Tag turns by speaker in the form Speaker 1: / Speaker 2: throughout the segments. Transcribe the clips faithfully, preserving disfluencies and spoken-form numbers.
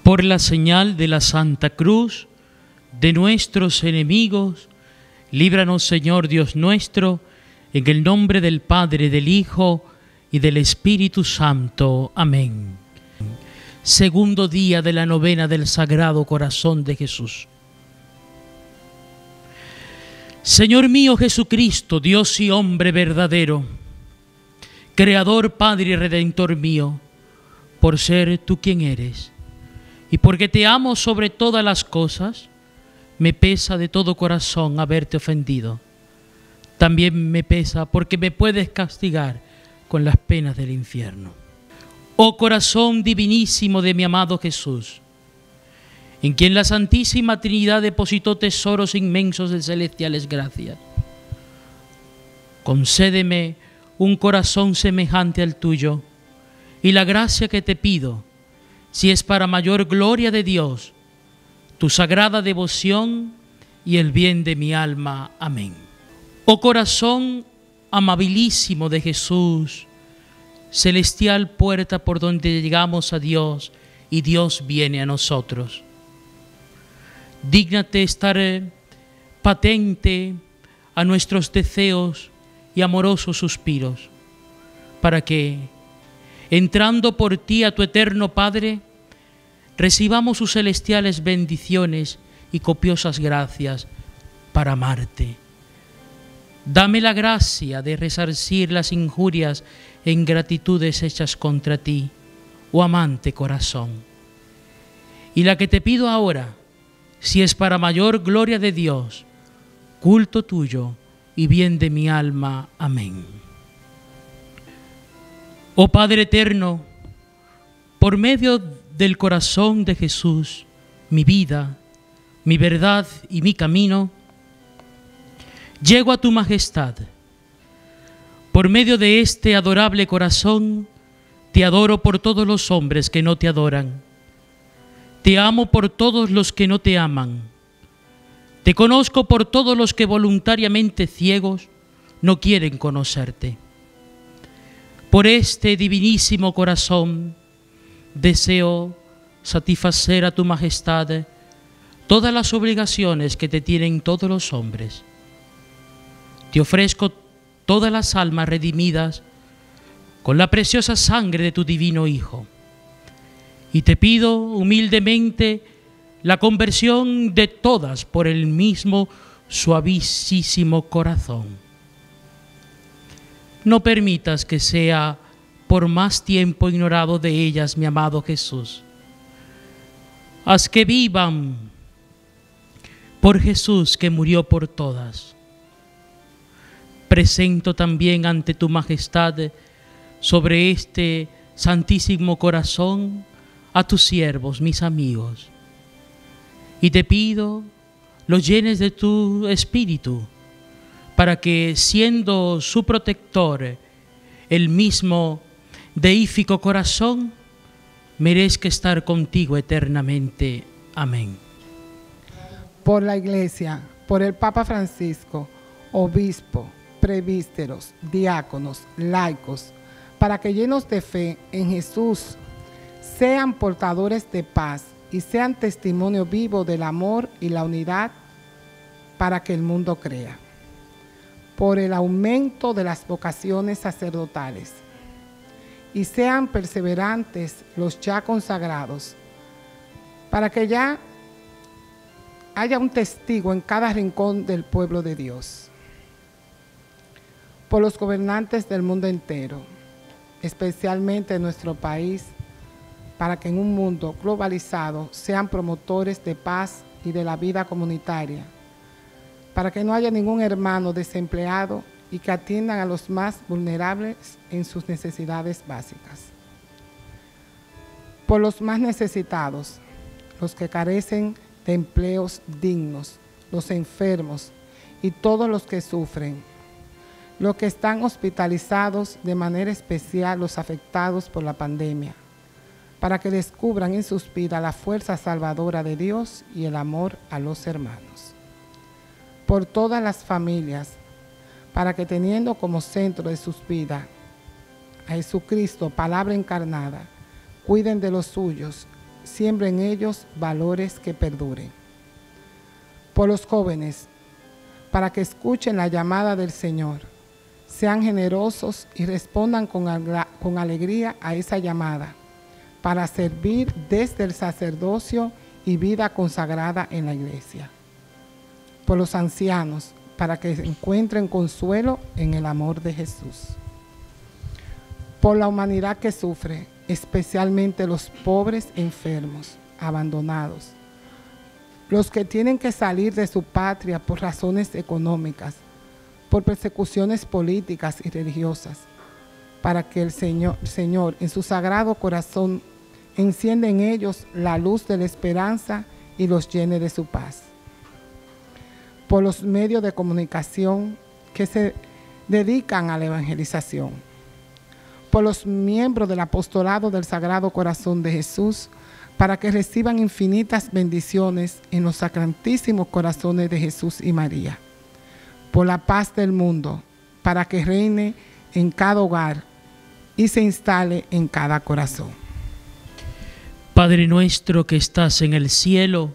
Speaker 1: Por la señal de la Santa Cruz de nuestros enemigos, líbranos, Señor Dios nuestro, en el nombre del Padre, del Hijo y del Espíritu Santo. Amén. Segundo día de la novena del Sagrado Corazón de Jesús. Señor mío Jesucristo, Dios y hombre verdadero, Creador, Padre y Redentor mío, por ser tú quien eres, y porque te amo sobre todas las cosas, me pesa de todo corazón haberte ofendido. También me pesa porque me puedes castigar con las penas del infierno. Oh corazón divinísimo de mi amado Jesús, en quien la Santísima Trinidad depositó tesoros inmensos de celestiales gracias, concédeme un corazón semejante al tuyo, y la gracia que te pido, si es para mayor gloria de Dios, tu sagrada devoción y el bien de mi alma. Amén. Oh corazón amabilísimo de Jesús, celestial puerta por donde llegamos a Dios y Dios viene a nosotros. Dígnate estar patente a nuestros deseos y amorosos suspiros, para que, entrando por ti a tu eterno Padre, recibamos sus celestiales bendiciones y copiosas gracias para amarte. Dame la gracia de resarcir las injurias e ingratitudes hechas contra ti, oh amante corazón. Y la que te pido ahora, si es para mayor gloria de Dios, culto tuyo y bien de mi alma. Amén. Oh Padre eterno, por medio del corazón de Jesús, mi vida, mi verdad y mi camino, llego a tu majestad. Por medio de este adorable corazón, te adoro por todos los hombres que no te adoran. Te amo por todos los que no te aman. Te conozco por todos los que voluntariamente ciegos no quieren conocerte. Por este divinísimo corazón deseo satisfacer a tu majestad todas las obligaciones que te tienen todos los hombres. Te ofrezco todas las almas redimidas con la preciosa sangre de tu divino Hijo. Y te pido humildemente la conversión de todas por el mismo suavísimo corazón. No permitas que sea por más tiempo ignorado de ellas, mi amado Jesús. Haz que vivan por Jesús que murió por todas. Presento también ante tu majestad sobre este santísimo corazón a tus siervos, mis amigos, y te pido los llenes de tu espíritu para que, siendo su protector, el mismo deífico corazón, merezca estar contigo eternamente. Amén.
Speaker 2: Por la Iglesia, por el Papa Francisco, obispo, presbíteros, diáconos, laicos, para que llenos de fe en Jesús, sean portadores de paz y sean testimonio vivo del amor y la unidad para que el mundo crea. Por el aumento de las vocaciones sacerdotales, y sean perseverantes los ya consagrados, para que ya haya un testigo en cada rincón del pueblo de Dios. Por los gobernantes del mundo entero, especialmente en nuestro país, para que en un mundo globalizado sean promotores de paz y de la vida comunitaria, para que no haya ningún hermano desempleado y que atiendan a los más vulnerables en sus necesidades básicas. Por los más necesitados, los que carecen de empleos dignos, los enfermos y todos los que sufren, los que están hospitalizados, de manera especial los afectados por la pandemia, para que descubran en sus vidas la fuerza salvadora de Dios y el amor a los hermanos. Por todas las familias, para que teniendo como centro de sus vidas a Jesucristo, palabra encarnada, cuiden de los suyos siembra en ellos valores que perduren. Por los jóvenes, para que escuchen la llamada del Señor, sean generosos y respondan con, con alegría a esa llamada, para servir desde el sacerdocio y vida consagrada en la iglesia. Por los ancianos, para que encuentren consuelo en el amor de Jesús. Por la humanidad que sufre, especialmente los pobres enfermos, abandonados, los que tienen que salir de su patria por razones económicas, por persecuciones políticas y religiosas, para que el Señor, Señor en su sagrado corazón encienda en ellos la luz de la esperanza y los llene de su paz. Por los medios de comunicación que se dedican a la evangelización, por los miembros del apostolado del Sagrado Corazón de Jesús, para que reciban infinitas bendiciones en los sacratísimos corazones de Jesús y María, por la paz del mundo, para que reine en cada hogar y se instale en cada corazón.
Speaker 1: Padre nuestro que estás en el cielo,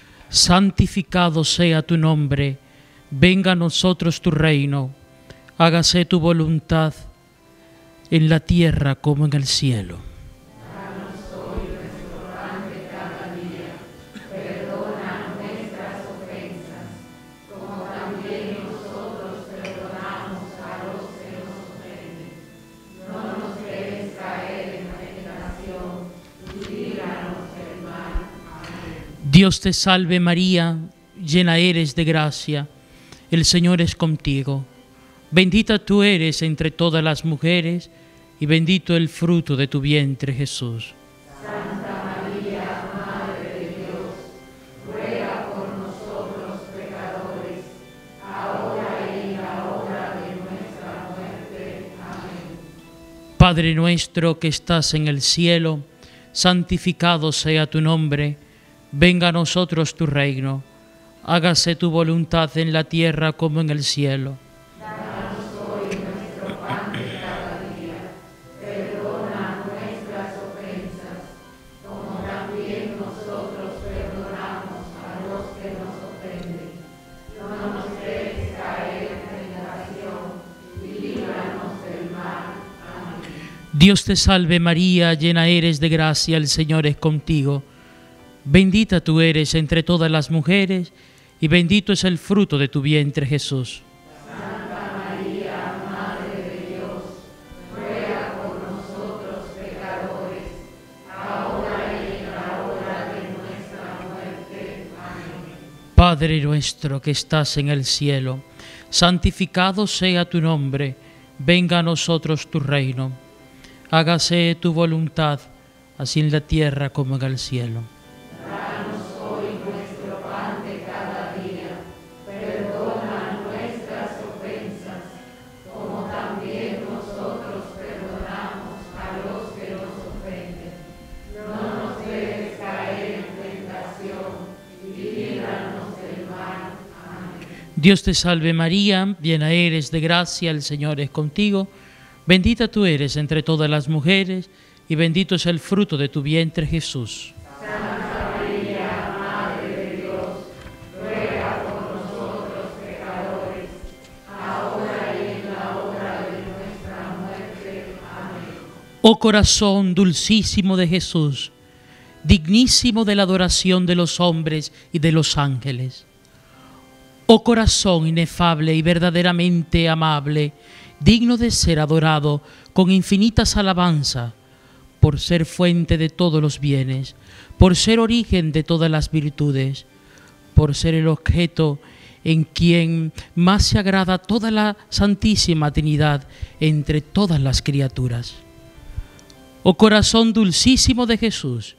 Speaker 1: santificado sea tu nombre, venga a nosotros tu reino, hágase tu voluntad en la tierra como en el cielo.
Speaker 3: Danos hoy nuestro pan de cada día, perdona nuestras ofensas, como también nosotros perdonamos a los que nos ofenden. No nos dejes caer en la tentación y líbranos del mal. Amén.
Speaker 1: Dios te salve María, llena eres de gracia, el Señor es contigo. Bendita tú eres entre todas las mujeres, y bendito el fruto de tu vientre, Jesús.
Speaker 3: Santa María, Madre de Dios, ruega por nosotros pecadores, ahora y en la hora de nuestra muerte. Amén.
Speaker 1: Padre nuestro que estás en el cielo, santificado sea tu nombre, venga a nosotros tu reino, hágase tu voluntad en la tierra como en el cielo.
Speaker 3: Danos hoy nuestro pan de cada día, perdona nuestras ofensas, como también nosotros perdonamos a los que nos ofenden. No nos dejes caer en tentación y líbranos del mal. Amén.
Speaker 1: Dios te salve María, llena eres de gracia, el Señor es contigo. Bendita tú eres entre todas las mujeres, y bendito es el fruto de tu vientre, Jesús.
Speaker 3: Santa María, Madre de Dios, ruega por nosotros pecadores, ahora y en la hora de nuestra muerte. Amén.
Speaker 1: Padre nuestro que estás en el cielo, santificado sea tu nombre, venga a nosotros tu reino. Hágase tu voluntad, así en la tierra como en el cielo.
Speaker 3: Danos hoy nuestro pan de cada día, perdona nuestras ofensas, como también nosotros perdonamos a los que nos ofenden. No nos dejes caer en tentación y líbranos del mal. Amén.
Speaker 1: Dios te salve María, llena eres de gracia, el Señor es contigo. Bendita tú eres entre todas las mujeres, y bendito es el fruto de tu vientre, Jesús.
Speaker 3: Santa María, Madre de Dios, ruega por nosotros pecadores, ahora y en la hora de nuestra muerte. Amén.
Speaker 1: Oh corazón dulcísimo de Jesús, dignísimo de la adoración de los hombres y de los ángeles. Oh corazón inefable y verdaderamente amable, digno de ser adorado con infinitas alabanzas, por ser fuente de todos los bienes, por ser origen de todas las virtudes, por ser el objeto en quien más se agrada toda la Santísima Trinidad entre todas las criaturas. Oh corazón dulcísimo de Jesús,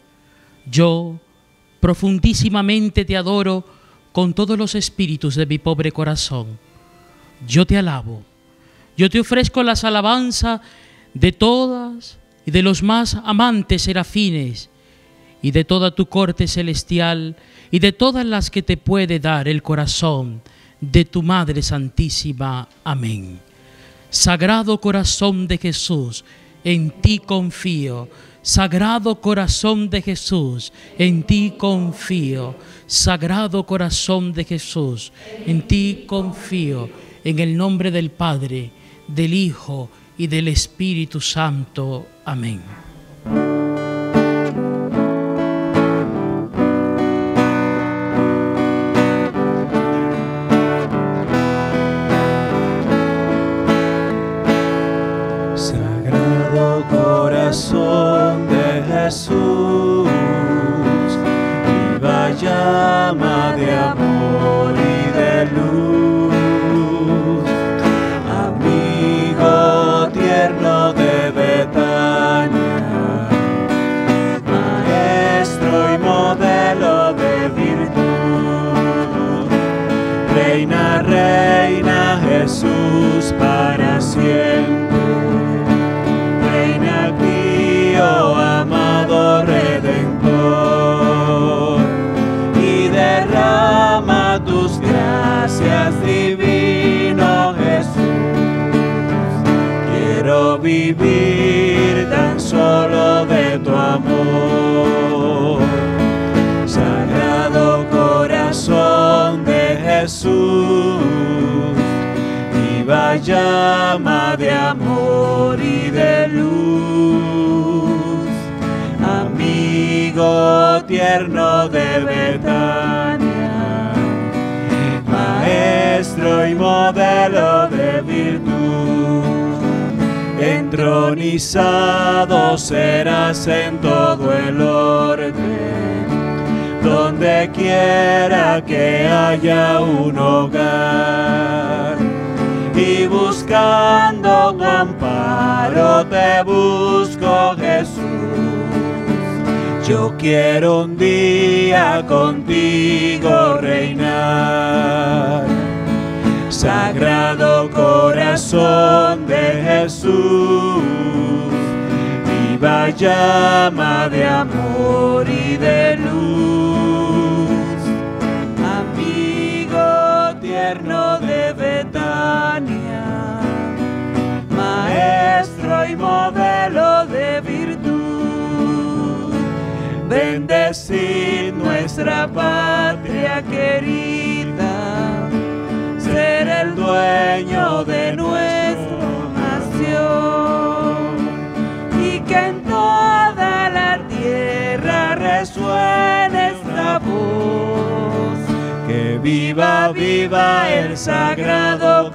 Speaker 1: yo profundísimamente te adoro con todos los espíritus de mi pobre corazón. Yo te alabo, yo te ofrezco las alabanzas de todas y de los más amantes serafines, y de toda tu corte celestial, y de todas las que te puede dar el corazón de tu Madre Santísima. Amén. Sagrado corazón de Jesús, en ti confío, Sagrado Corazón de Jesús, en ti confío. Sagrado Corazón de Jesús, en ti confío. En el nombre del Padre, del Hijo y del Espíritu Santo. Amén.
Speaker 4: Sagrado Corazón de Jesús, viva llama de amor y de luz, amigo tierno de Betania, maestro y modelo de virtud, reina, reina Jesús para siempre. Reina aquí, oh amado Redentor, y derrama tus gracias, divino Jesús. Quiero vivir tan solo de tu amor. Sagrado Corazón de Jesús, viva llama de amor y de luz, amigo tierno de Betania, maestro y modelo de virtud, entronizado serás en todo el orden, donde quiera que haya un hogar. Y buscando tu amparo te busco, Jesús. Yo quiero un día contigo reinar. Sagrado Corazón de Jesús, viva llama de amor y de luz, amigo tierno de Betania, maestro y modelo de virtud, bendecid nuestra patria querida, ser el dueño de nuestra nación, y que en toda la tierra resuene esta voz, que viva, viva el Sagrado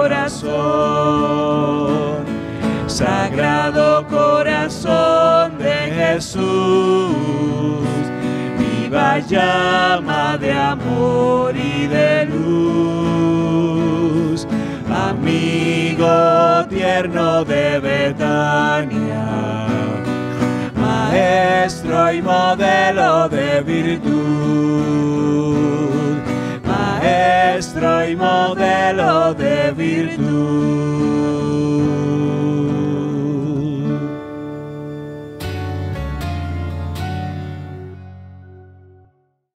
Speaker 4: Corazón. Sagrado Corazón de Jesús, viva llama de amor y de luz, amigo tierno de Betania, maestro y modelo de virtud, maestro y modelo de virtud.